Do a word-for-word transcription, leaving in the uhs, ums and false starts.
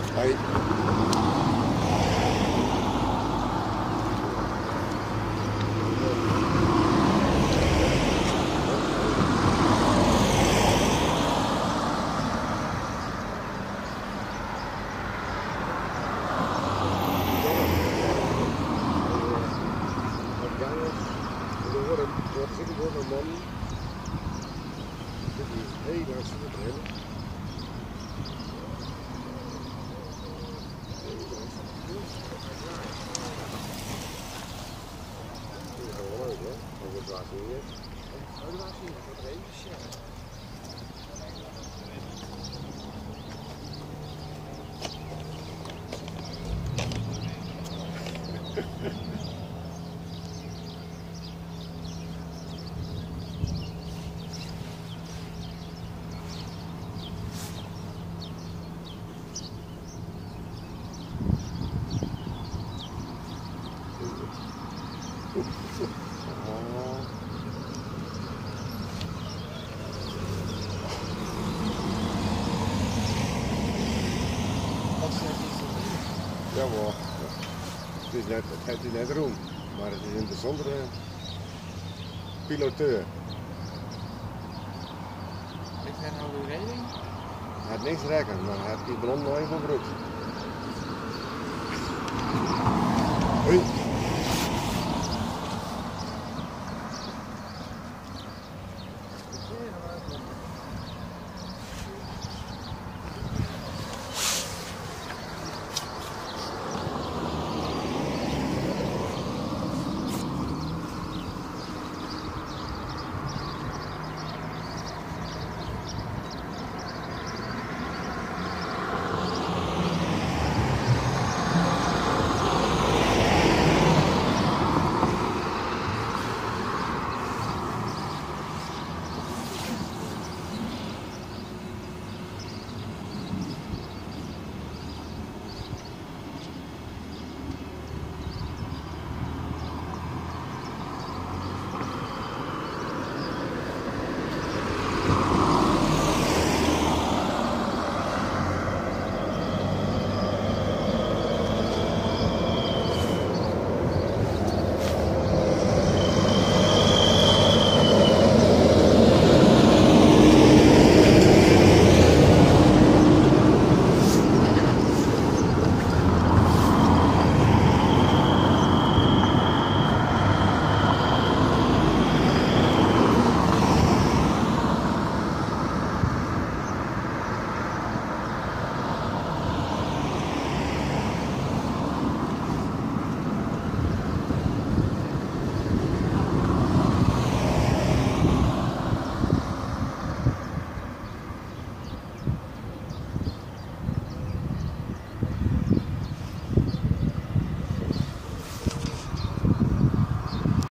Hoi. Wat zit ik door een man? Dit is heel hartstikke rennen. Dat gaat wel leuk, hè? Dat wordt water hier. Oh, dat was hier. Dat wordt even, ja. Jawel, het is net, het gaat net roem, maar het is een bijzondere piloteur. Is hij nou de reding? Hij had niks rekken, maar hij heeft die ballon nog even gebroed. Hoi.